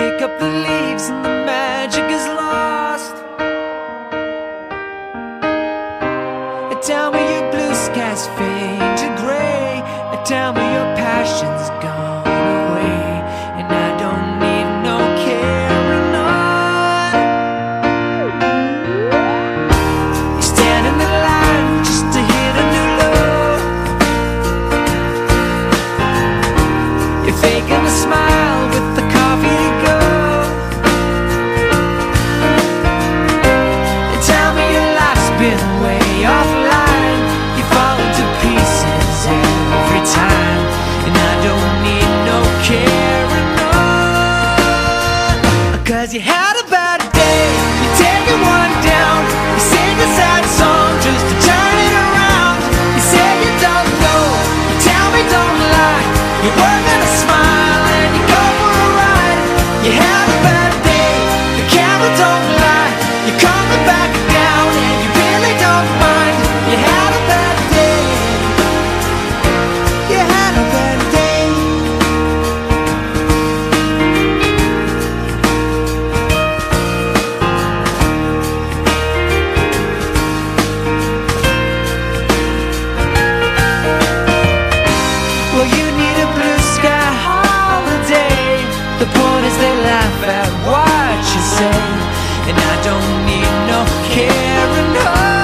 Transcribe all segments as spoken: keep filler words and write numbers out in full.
kick up the leaves and the magic is lost. Tell me your blue skies fade to gray. Tell me your passion's gone away, and I don't need no carrying on. You stand in the line just to hit a new low. You're faking a smile with the coffee to go. And tell me your life's been way offline. You fall into pieces every time, and I don't need no carrying on. Cause you had a bad day, you're taking one down. You sing a sad song just to turn it around. You say you don't know, you tell me don't lie. You're working a smile and you go for a ride. You had a bad day, the camera don't lie. You're coming back down and you really don't mind. You had a bad day, you had a bad day. Well, you need a blue sky holiday. The point is they laugh at what you say, and I don't need no carrying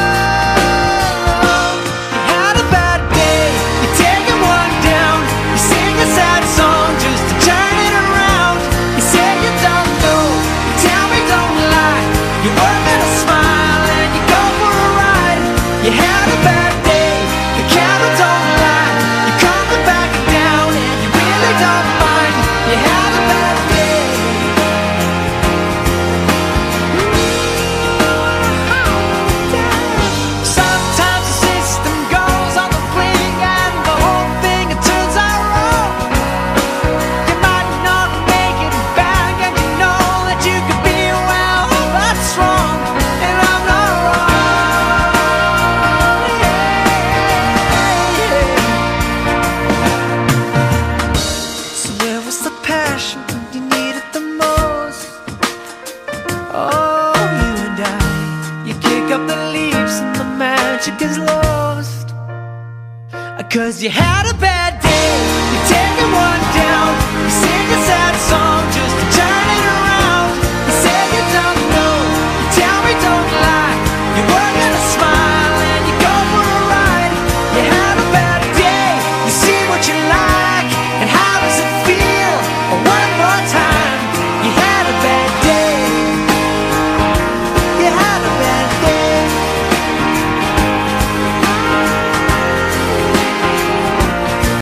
on. You had a bad day, you're taking one down. You sing a sad song just to turn it around. You say you don't know, you tell me don't lie. You're working a smile and you go for a ride. You had a bad day, the camera don't lie. You're coming back down and you really don't mind. You had a bad day. Sometimes the system goes on the fling and the whole thing it turns out wrong. You might not make it back and you know that you could be well, that's wrong, and I'm not wrong. Yeah, yeah. So where was the passion when you needed the most? Oh, you and I, you kick up the leaves and the magic is lost. Cause you had a bad